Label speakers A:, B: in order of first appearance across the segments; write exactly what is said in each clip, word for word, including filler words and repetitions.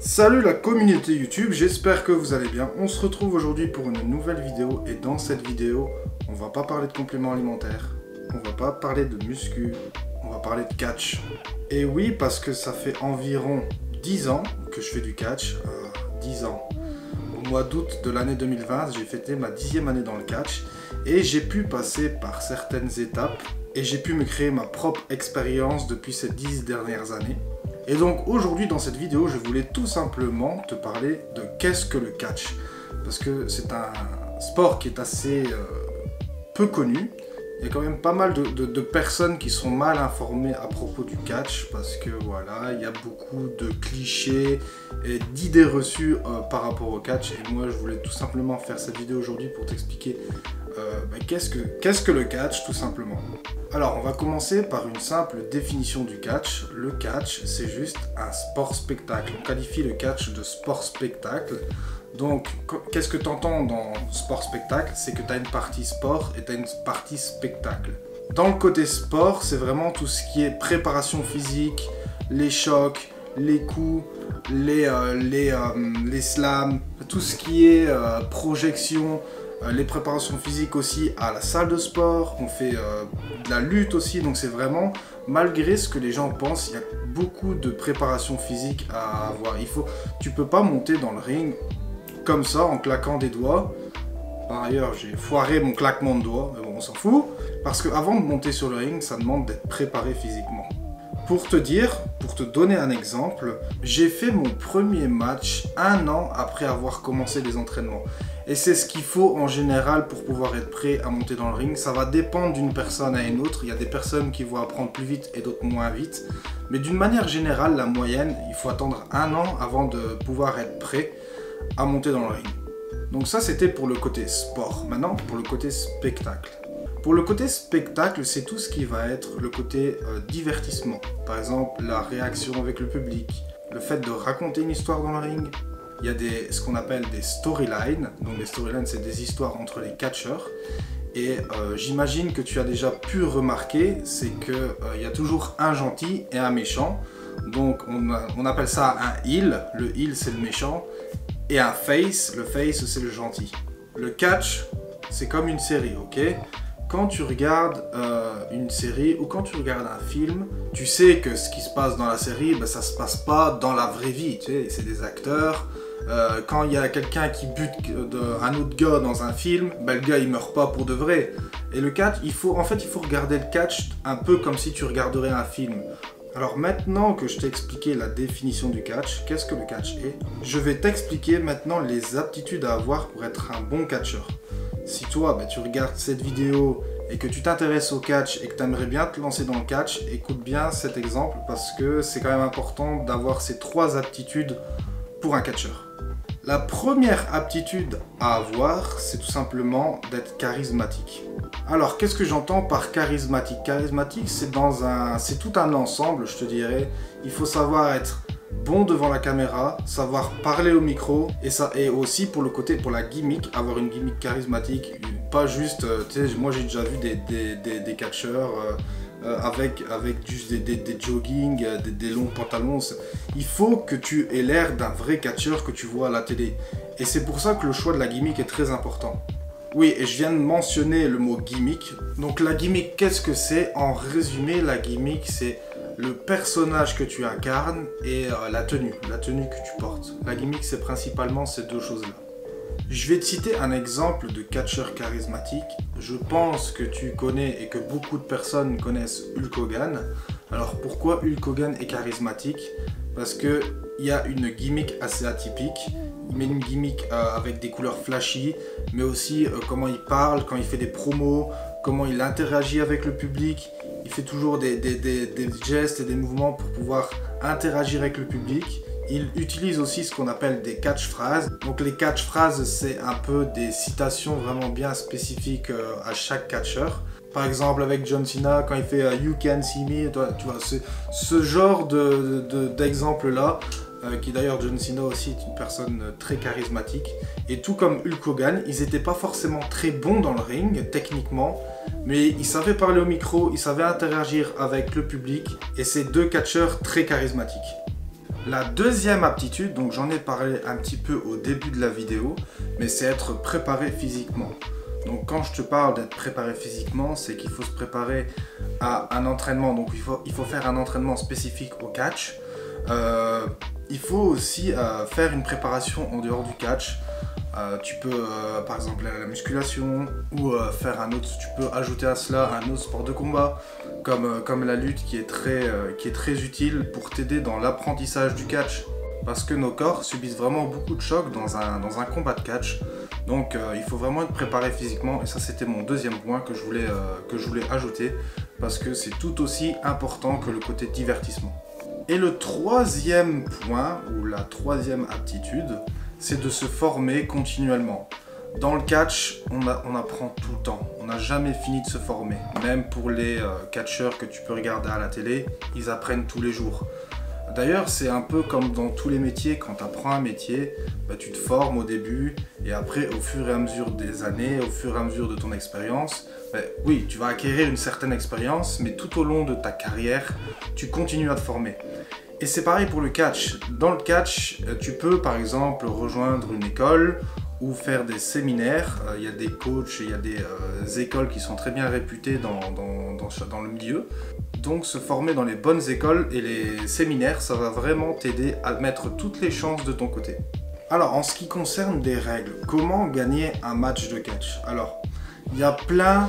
A: Salut la communauté YouTube, j'espère que vous allez bien. On se retrouve aujourd'hui pour une nouvelle vidéo et dans cette vidéo, on va pas parler de compléments alimentaires, on va pas parler de muscu, on va parler de catch. Et oui, parce que ça fait environ dix ans que je fais du catch, euh, dix ans. Au mois d'août de l'année deux mille vingt, j'ai fêté ma dixième année dans le catch et j'ai pu passer par certaines étapes et j'ai pu me créer ma propre expérience depuis ces dix dernières années. Et donc aujourd'hui dans cette vidéo, je voulais tout simplement te parler de qu'est-ce que le catch. Parce que c'est un sport qui est assez euh, peu connu. Il y a quand même pas mal de, de, de personnes qui sont mal informées à propos du catch. Parce que voilà, il y a beaucoup de clichés et d'idées reçues euh, par rapport au catch. Et moi je voulais tout simplement faire cette vidéo aujourd'hui pour t'expliquer euh, bah, qu'est-ce que, qu'est-ce que le catch tout simplement. Alors, on va commencer par une simple définition du catch. Le catch, c'est juste un sport-spectacle. On qualifie le catch de sport-spectacle. Donc, qu'est-ce que tu entends dans sport-spectacle? C'est que tu as une partie sport et tu as une partie spectacle. Dans le côté sport, c'est vraiment tout ce qui est préparation physique, les chocs, les coups, les, euh, les, euh, les slams, tout ce qui est euh, projection, les préparations physiques aussi à la salle de sport, on fait euh, de la lutte aussi, donc c'est vraiment, malgré ce que les gens pensent, il y a beaucoup de préparation physique à avoir. Il faut, tu peux pas monter dans le ring comme ça en claquant des doigts. Par ailleurs, j'ai foiré mon claquement de doigts, mais bon, on s'en fout, parce qu'avant de monter sur le ring, ça demande d'être préparé physiquement. Pour te dire, pour te donner un exemple, j'ai fait mon premier match un an après avoir commencé les entraînements. Et c'est ce qu'il faut en général pour pouvoir être prêt à monter dans le ring. Ça va dépendre d'une personne à une autre. Il y a des personnes qui vont apprendre plus vite et d'autres moins vite. Mais d'une manière générale, la moyenne, il faut attendre un an avant de pouvoir être prêt à monter dans le ring. Donc ça, c'était pour le côté sport. Maintenant, pour le côté spectacle. Pour le côté spectacle, c'est tout ce qui va être le côté euh, divertissement. Par exemple, la réaction avec le public, le fait de raconter une histoire dans le ring. Il y a des, ce qu'on appelle des storylines. Donc les storylines, c'est des histoires entre les catcheurs. Et euh, j'imagine que tu as déjà pu remarquer, c'est qu'il euh, y a toujours un gentil et un méchant. Donc on, on appelle ça un heel. Le heel, c'est le méchant. Et un face, le face, c'est le gentil. Le catch, c'est comme une série, ok? Quand tu regardes euh, une série ou quand tu regardes un film, tu sais que ce qui se passe dans la série, ben, ça se passe pas dans la vraie vie. Tu sais, c'est des acteurs. Euh, quand il y a quelqu'un qui bute de, un autre gars dans un film, ben, le gars il meurt pas pour de vrai. Et le catch, il faut, en fait, il faut regarder le catch un peu comme si tu regarderais un film. Alors maintenant que je t'ai expliqué la définition du catch, qu'est-ce que le catch est, je vais t'expliquer maintenant les aptitudes à avoir pour être un bon catcheur. Si toi, ben, tu regardes cette vidéo et que tu t'intéresses au catch et que tu aimerais bien te lancer dans le catch, écoute bien cet exemple parce que c'est quand même important d'avoir ces trois aptitudes pour un catcheur. La première aptitude à avoir, c'est tout simplement d'être charismatique. Alors, qu'est-ce que j'entends par charismatique? Charismatique, c'est dans un, c'est tout un ensemble, je te dirais. Il faut savoir être bon devant la caméra, savoir parler au micro et ça, et aussi pour le côté, pour la gimmick, avoir une gimmick charismatique, pas juste, euh, tu sais, moi j'ai déjà vu des, des, des, des catcheurs euh, euh, avec, avec juste des, des, des jogging, euh, des, des longs pantalons. Il faut que tu aies l'air d'un vrai catcheur que tu vois à la télé. Et c'est pour ça que le choix de la gimmick est très important. Oui, et je viens de mentionner le mot gimmick. Donc la gimmick, qu'est-ce que c'est? En résumé, la gimmick, c'est le personnage que tu incarnes et euh, la tenue, la tenue que tu portes. La gimmick, c'est principalement ces deux choses-là. Je vais te citer un exemple de catcheur charismatique. Je pense que tu connais et que beaucoup de personnes connaissent Hulk Hogan. Alors pourquoi Hulk Hogan est charismatique? Parce qu'il y a une gimmick assez atypique. Il met une gimmick euh, avec des couleurs flashy, mais aussi euh, comment il parle, quand il fait des promos, comment il interagit avec le public. Il fait toujours des, des, des, des gestes et des mouvements pour pouvoir interagir avec le public. Il utilise aussi ce qu'on appelle des catchphrases. Donc les catchphrases, c'est un peu des citations vraiment bien spécifiques euh, à chaque catcheur. Par exemple avec John Cena, quand il fait euh, You Can See Me, toi, tu vois, c'est ce genre de, de, d'exemple là. Euh, qui d'ailleurs, John Cena aussi est une personne euh, très charismatique. Et tout comme Hulk Hogan, ils n'étaient pas forcément très bons dans le ring, techniquement, mais ils savaient parler au micro, ils savaient interagir avec le public, et c'est deux catcheurs très charismatiques. La deuxième aptitude, donc j'en ai parlé un petit peu au début de la vidéo, mais c'est être préparé physiquement. Donc quand je te parle d'être préparé physiquement, c'est qu'il faut se préparer à un entraînement. Donc il faut, il faut faire un entraînement spécifique au catch. Euh, il faut aussi euh, faire une préparation en dehors du catch. Euh, tu peux euh, par exemple aller à la musculation ou euh, faire un autre, tu peux ajouter à cela un autre sport de combat comme, euh, comme la lutte qui est très, euh, qui est très utile pour t'aider dans l'apprentissage du catch. Parce que nos corps subissent vraiment beaucoup de chocs dans un, dans un combat de catch. Donc euh, il faut vraiment être préparé physiquement et ça c'était mon deuxième point que je voulais, euh, que je voulais ajouter parce que c'est tout aussi important que le côté divertissement. Et le troisième point ou la troisième aptitude, c'est de se former continuellement. Dans le catch, on, a, on apprend tout le temps. On n'a jamais fini de se former. Même pour les euh, catcheurs que tu peux regarder à la télé, ils apprennent tous les jours. D'ailleurs, c'est un peu comme dans tous les métiers, quand tu apprends un métier, bah, tu te formes au début et après, au fur et à mesure des années, au fur et à mesure de ton expérience, bah, oui, tu vas acquérir une certaine expérience, mais tout au long de ta carrière, tu continues à te former. Et c'est pareil pour le catch. Dans le catch, tu peux par exemple rejoindre une école ou faire des séminaires. Il y a des coachs, il y a des euh, écoles qui sont très bien réputées dans, dans, dans, dans le milieu. Donc se former dans les bonnes écoles et les séminaires, ça va vraiment t'aider à mettre toutes les chances de ton côté. Alors en ce qui concerne des règles, comment gagner un match de catch? Alors, il y a plein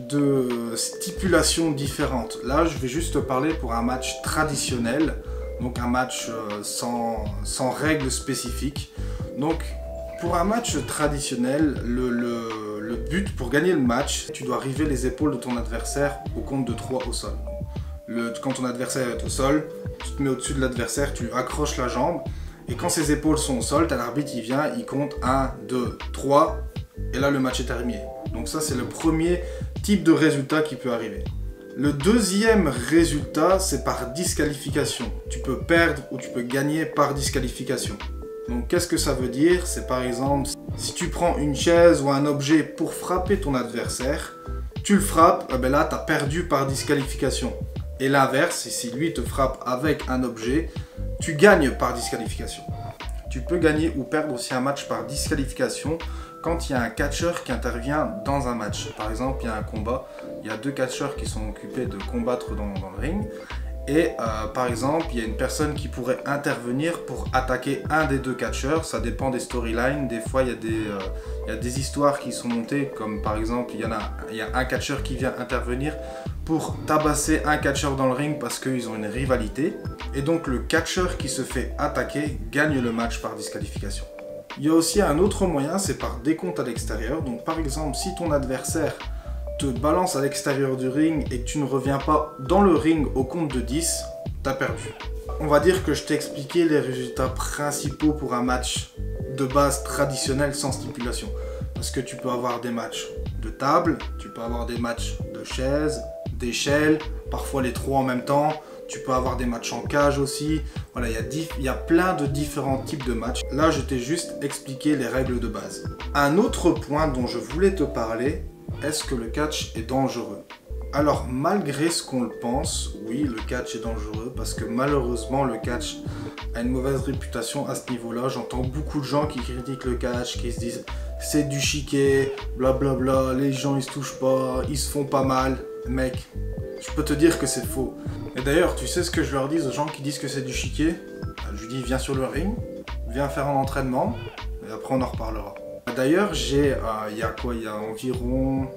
A: de stipulations différentes. Là, je vais juste te parler pour un match traditionnel. Donc un match euh, sans, sans règles spécifiques. Donc pour un match traditionnel, le, le, le but pour gagner le match, tu dois arriver les épaules de ton adversaire au compte de trois au sol. Le, quand ton adversaire est au sol, tu te mets au-dessus de l'adversaire, tu lui accroches la jambe. Et quand ses épaules sont au sol, t'as l'arbitre qui vient, il compte un, deux, trois. Et là le match est terminé. Donc ça c'est le premier type de résultat qui peut arriver. Le deuxième résultat, c'est par disqualification. Tu peux perdre ou tu peux gagner par disqualification. Donc qu'est-ce que ça veut dire? C'est par exemple, si tu prends une chaise ou un objet pour frapper ton adversaire, tu le frappes, eh ben là tu as perdu par disqualification. Et l'inverse, si lui te frappe avec un objet, tu gagnes par disqualification. Tu peux gagner ou perdre aussi un match par disqualification quand il y a un catcheur qui intervient dans un match. Par exemple, il y a un combat, il y a deux catcheurs qui sont occupés de combattre dans, dans le ring. Et euh, par exemple, il y a une personne qui pourrait intervenir pour attaquer un des deux catcheurs. Ça dépend des storylines. Des fois, il y a des, euh, il y a des histoires qui sont montées, comme par exemple, il y en a, il y a un catcheur qui vient intervenir pour tabasser un catcheur dans le ring parce qu'ils ont une rivalité. Et donc, le catcheur qui se fait attaquer gagne le match par disqualification. Il y a aussi un autre moyen, c'est par décompte à l'extérieur. Donc par exemple, si ton adversaire te balance à l'extérieur du ring et que tu ne reviens pas dans le ring au compte de dix, tu as perdu. On va dire que je t'ai expliqué les résultats principaux pour un match de base traditionnel sans stipulation. Parce que tu peux avoir des matchs de table, tu peux avoir des matchs de chaise, d'échelle, parfois les trois en même temps. Tu peux avoir des matchs en cage aussi. Voilà, il y a, il y a plein de différents types de matchs. Là, je t'ai juste expliqué les règles de base. Un autre point dont je voulais te parler, est-ce que le catch est dangereux? Alors, malgré ce qu'on le pense, oui, le catch est dangereux parce que malheureusement, le catch a une mauvaise réputation à ce niveau-là. J'entends beaucoup de gens qui critiquent le catch, qui se disent c'est du chiquet, blablabla, les gens ils se touchent pas, ils se font pas mal. Mec, je peux te dire que c'est faux. Et d'ailleurs, tu sais ce que je leur dis aux gens qui disent que c'est du chiquet? Je lui dis, viens sur le ring, viens faire un entraînement, et après on en reparlera. D'ailleurs, j'ai, euh, il y a quoi, il y a environ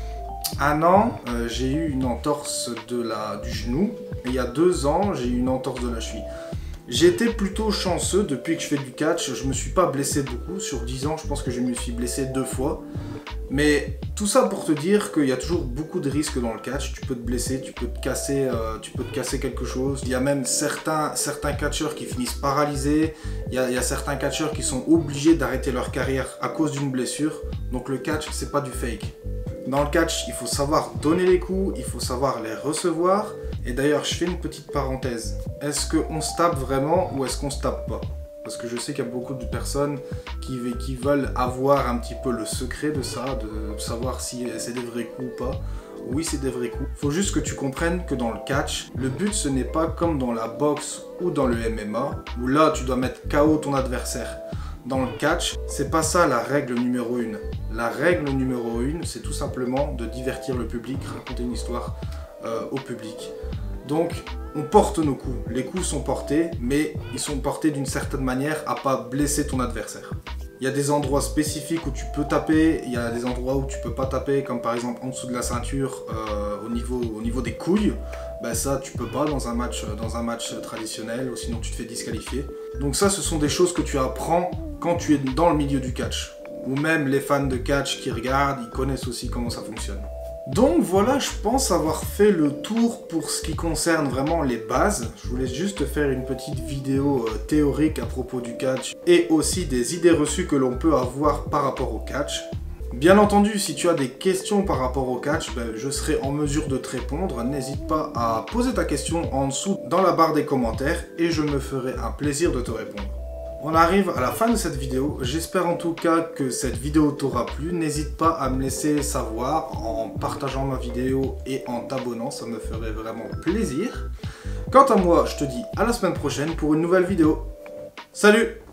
A: un an, euh, j'ai eu une entorse de la, du genou, et il y a deux ans, j'ai eu une entorse de la cheville. J'ai été plutôt chanceux depuis que je fais du catch, je me suis pas blessé beaucoup, sur dix ans, je pense que je me suis blessé deux fois. Mais tout ça pour te dire qu'il y a toujours beaucoup de risques dans le catch. Tu peux te blesser, tu peux te casser, euh, tu peux te casser quelque chose. Il y a même certains, certains catcheurs qui finissent paralysés. Il y a, il y a certains catcheurs qui sont obligés d'arrêter leur carrière à cause d'une blessure. Donc le catch, c'est pas du fake. Dans le catch, il faut savoir donner les coups, il faut savoir les recevoir. Et d'ailleurs, je fais une petite parenthèse. Est-ce qu'on se tape vraiment ou est-ce qu'on se tape pas? Parce que je sais qu'il y a beaucoup de personnes qui, qui veulent avoir un petit peu le secret de ça, de savoir si c'est des vrais coups ou pas. oui c'est des vrais coups. Faut juste que tu comprennes que dans le catch, le but ce n'est pas comme dans la boxe ou dans le M M A, où là tu dois mettre K O ton adversaire. Dans le catch, c'est pas ça la règle numéro une. La règle numéro une, c'est tout simplement de divertir le public, raconter une histoire euh, au public. Donc, on porte nos coups. Les coups sont portés, mais ils sont portés d'une certaine manière à pas blesser ton adversaire. Il y a des endroits spécifiques où tu peux taper, il y a des endroits où tu peux pas taper, comme par exemple en dessous de la ceinture, euh, au, niveau, au niveau des couilles. Ben ça, tu peux pas dans un match, dans un match traditionnel, ou sinon tu te fais disqualifier. Donc ça, ce sont des choses que tu apprends quand tu es dans le milieu du catch. Ou même les fans de catch qui regardent, ils connaissent aussi comment ça fonctionne. Donc voilà, je pense avoir fait le tour pour ce qui concerne vraiment les bases. Je voulais juste faire une petite vidéo euh, théorique à propos du catch et aussi des idées reçues que l'on peut avoir par rapport au catch. Bien entendu, si tu as des questions par rapport au catch, ben, je serai en mesure de te répondre. N'hésite pas à poser ta question en dessous dans la barre des commentaires et je me ferai un plaisir de te répondre. On arrive à la fin de cette vidéo, j'espère en tout cas que cette vidéo t'aura plu. N'hésite pas à me laisser savoir en partageant ma vidéo et en t'abonnant, ça me ferait vraiment plaisir. Quant à moi, je te dis à la semaine prochaine pour une nouvelle vidéo. Salut!